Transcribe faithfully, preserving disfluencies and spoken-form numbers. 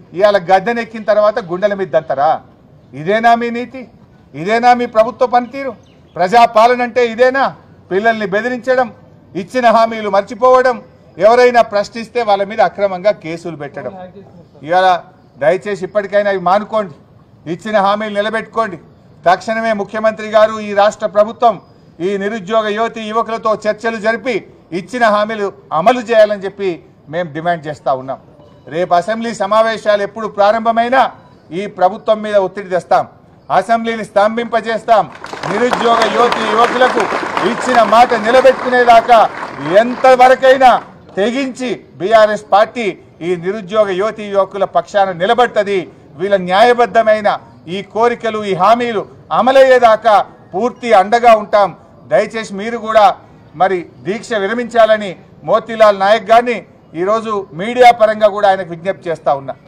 ఇవాళ గద్దెనెక్కిన తర్వాత గుండెల మీద దంతరా? ఇదేనా మీ నీతి? ఇదేనా మీ ప్రభుత్వ పనితీరు? ప్రజాపాలన అంటే ఇదేనా? పిల్లల్ని బెదిరించడం, ఇచ్చిన హామీలు మర్చిపోవడం, ఎవరైనా ప్రశ్నిస్తే వాళ్ళ మీద అక్రమంగా కేసులు పెట్టడం. ఇవాళ దయచేసి ఇప్పటికైనా ఇవి మానుకోండి, ఇచ్చిన హామీలు నిలబెట్టుకోండి. తక్షణమే ముఖ్యమంత్రి గారు, ఈ రాష్ట్ర ప్రభుత్వం ఈ నిరుద్యోగ యువతి యువకులతో చర్చలు జరిపి ఇచ్చిన హామీలు అమలు చేయాలని చెప్పి మేము డిమాండ్ చేస్తూ ఉన్నాం. రేపు అసెంబ్లీ సమావేశాలు ఎప్పుడు ప్రారంభమైనా ఈ ప్రభుత్వం మీద ఒత్తిడి తెస్తాం, అసెంబ్లీని స్తంభింపజేస్తాం. నిరుద్యోగ యువతి యువకులకు ఇచ్చిన మాట నిలబెట్టుకునేదాకా ఎంతవరకైనా తెగించి బీఆర్ఎస్ పార్టీ ఈ నిరుద్యోగ యువతి యువకుల పక్షాన నిలబడుతుంది. వీళ్ళ న్యాయబద్ధమైన ఈ కోరికలు, ఈ హామీలు అమలయ్యేదాకా పూర్తి అండగా ఉంటాం. దయచేసి మీరు కూడా మరి దీక్ష విరమించాలని మోతీలాల్ నాయక్ గారిని ఈరోజు మీడియా పరంగా కూడా ఆయనకు విజ్ఞప్తి చేస్తా ఉన్నా.